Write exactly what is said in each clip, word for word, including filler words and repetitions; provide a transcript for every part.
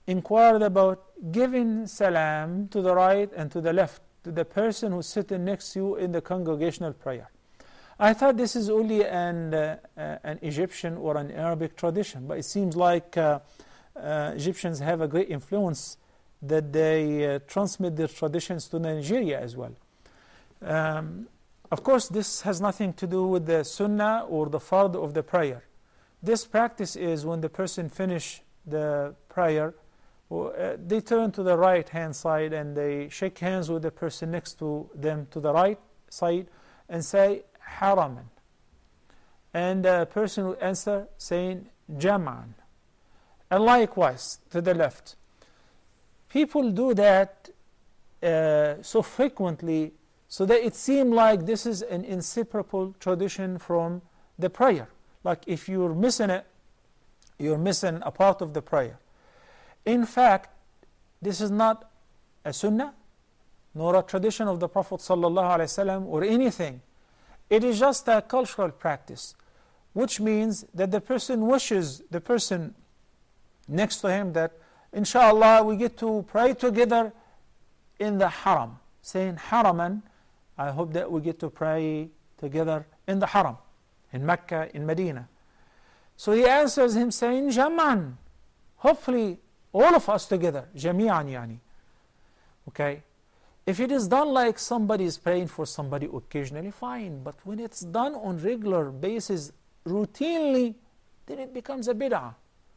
inquired about giving salam to the right and to the left to the person who's sitting next to you in the congregational prayer. I thought this is only an, uh, uh, an Egyptian or an Arabic tradition, but it seems like uh, uh, Egyptians have a great influence that they uh, transmit their traditions to Nigeria as well. Um, of course, this has nothing to do with the sunnah or the fard of the prayer. This practice is when the person finish the prayer, uh, they turn to the right hand side and they shake hands with the person next to them to the right side and say haraman, and the person will answer saying jam'an, and likewise to the left. People do that uh, so frequently so that it seems like this is an inseparable tradition from the prayer. Like if you're missing it, you're missing a part of the prayer. In fact, this is not a sunnah nor a tradition of the Prophet ﷺ or anything. It is just a cultural practice, which means that the person wishes the person next to him that inshallah we get to pray together in the haram, saying haraman, I hope that we get to pray together in the haram, in Mecca, in Medina. So he answers him saying jam'an, hopefully all of us together, jami'an yani. Okay? If it is done like somebody is praying for somebody occasionally, fine. But when it's done on regular basis, routinely, then it becomes a bid'ah.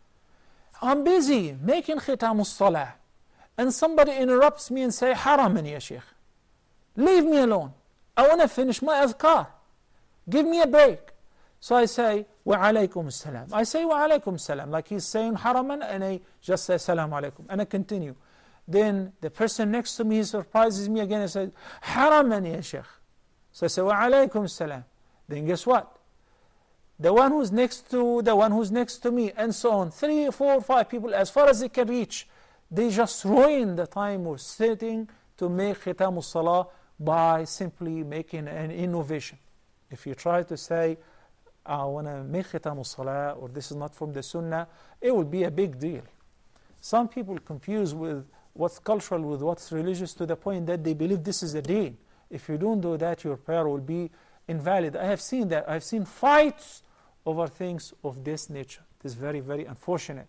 I'm busy making khitam as-salah, and somebody interrupts me and say, haraman ya sheikh. Leave me alone. I want to finish my adhkar. Give me a break. So I say, wa alaykum salam. I say wa alaykum salam, like he's saying haraman, and I just say salam alaykum, and I continue. Then the person next to me surprises me again and says, haraman ya sheikh. So I say, wa alaykum salam. Then guess what? The one who's next to the one who's next to me, and so on. Three, four, five people, as far as they can reach, they just ruin the time we're sitting to make khitam as-salah by simply making an innovation. If you try to say, I want to make khitam as-salah, or this is not from the sunnah, it will be a big deal. Some people confuse with what's cultural with what's religious to the point that they believe this is a deen. If you don't do that, your prayer will be invalid. I have seen that. I have seen fights over things of this nature. It is very, very unfortunate.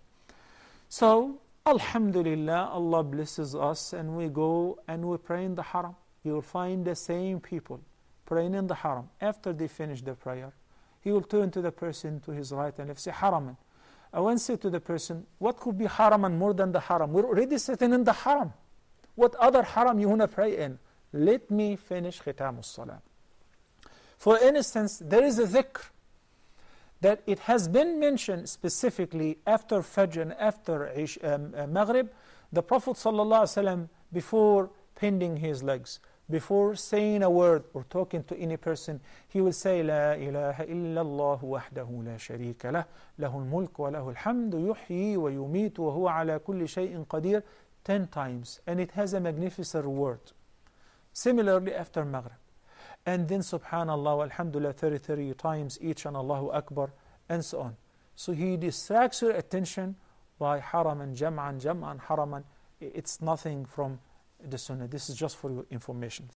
So, alhamdulillah, Allah blesses us, and we go and we pray in the haram. You will find the same people praying in the haram. After they finish the prayer, he will turn to the person to his right and left, say haraman. I won't say to the person, what could be haraman more than the haram? We're already sitting in the haram. What other haram you want to pray in? Let me finish khitam as-salah. For instance, there is a dhikr that it has been mentioned specifically after Fajr and after Ish, um, uh, Maghrib. The Prophet ﷺ, before bending his legs, before saying a word or talking to any person, he will say, La ilaha illallah wahdahu la sharika lah, lahul mulk wa lahul hamdu, yuhyi wa yumitu wa huwa ala kulli shay'in qadir, ten times. And it has a magnificent reward. Similarly, after Maghrib. And then subhanallah, alhamdulillah, thirty, thirty times each, and Allahu Akbar, and so on. So he distracts your attention by haraman, jam'an, jam'an, haraman. It's nothing from the sunnah. This is just for your information.